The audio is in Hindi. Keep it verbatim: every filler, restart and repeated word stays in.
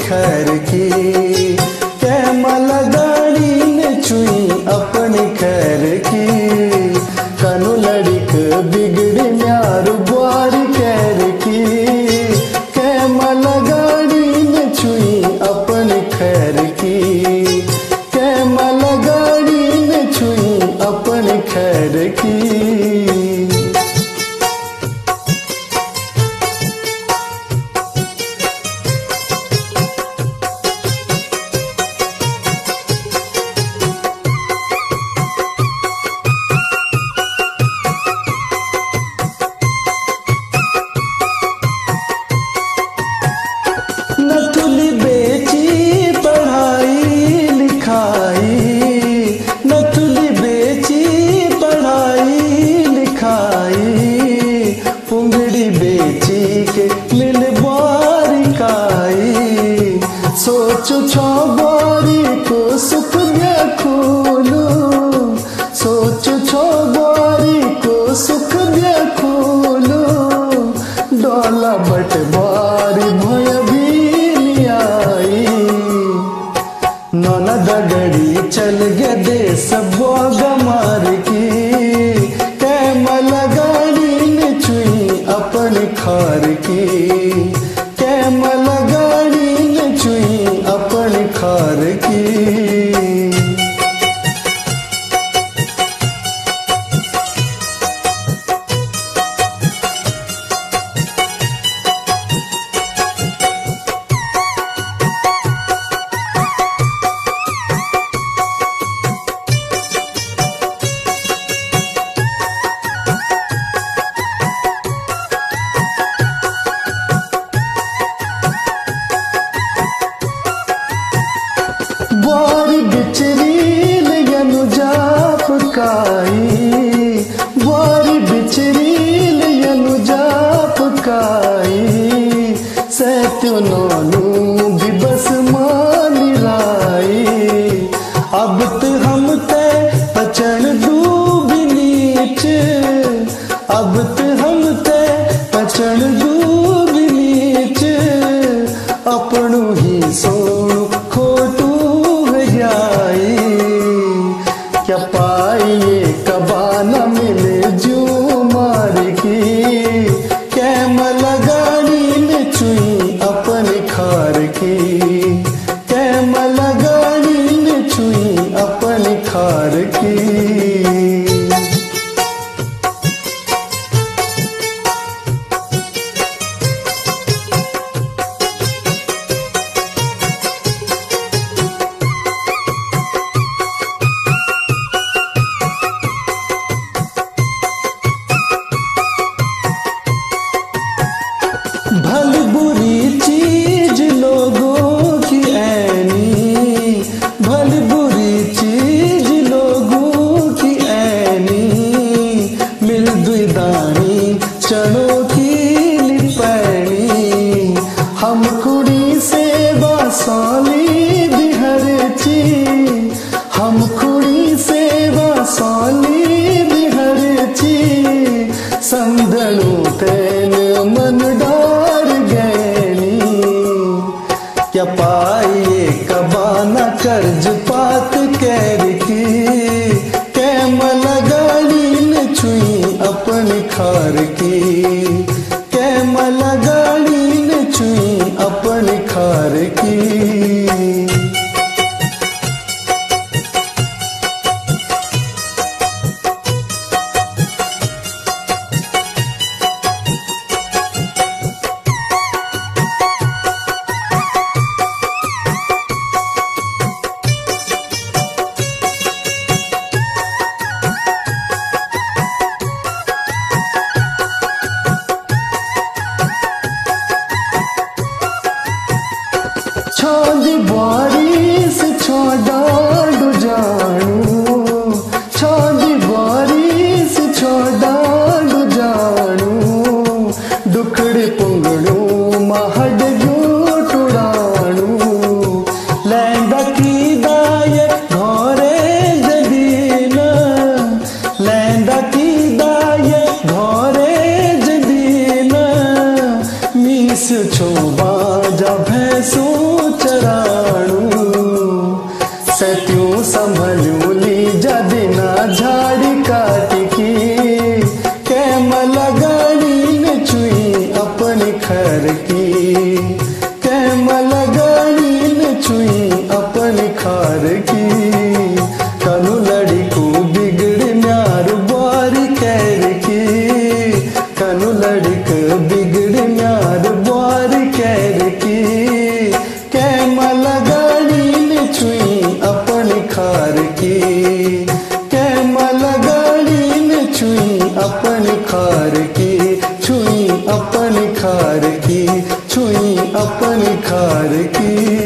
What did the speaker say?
खैर की, कैमल गाड़ी ने छुई अपनी खैर की। कनु लड़िक बिगड़ी म्यार बुआरी कैर की, कैमल गाड़ी ने छुई अपनी खैर की, कैमल गाड़ी ने छुई अपनी खैर की। नथुली बेची पढ़ाई लिखाई, नथुली बेची पढ़ाई लिखाई, पुंगड़ी बेची के मिल बारी काई। सोचो छो बारी को सुख खोलू, सोचो छो बारी को सुख खोलू, डोला बट बारी भय नौना दगड़ी चल गया देश बोग मार की, कैमल गाड़ी ने छुई अपनी खार की, कैमल गाड़ी ने छुई अपनी खार की। बारी बिचरील यनु जाप काई, बारी बिचरील यनु जाप काई, सैत्यो नोनू भी बस मानी राई। अब त हम ते पचन डूबी नीच, अब त हम ते पचन डूबी नीच, अपनू ही सोनू खोटू क्या पाइए कबाना मिले जू मार की, कैमल गाड़ी ने छुई अपनी खार की, कैमल गाड़ी ने छुई अपनी खार की। भली बुरी चीज लोगों की ऐनी, भली बुरी चीज लोगों की ऐनी, मिल दुदानी चढ़ो की लिपैनी। हम कुड़ी से बासाली बिहरची, हम कुड़ी से बासाली बिहरची, संदड़ू तेन मन डार गैनी। क्या पाइए कबाना कर्ज पात कैर की, कैमल गाड़ी ने छुई अपनी खार की, कैमल गाड़ी ने छुई अपनी खार की। छोड़ी बारिश छोड़ा डू जानू, छोड़ी बारिश छोड़ा डू जानू, दुखड़े पुंगड़ू महड जो टुड़ानू। लैंदा की दाय घोरे जदीना, लैंदा की दाय घोरे जदीना, मीस छोबा जा भैंसू खार की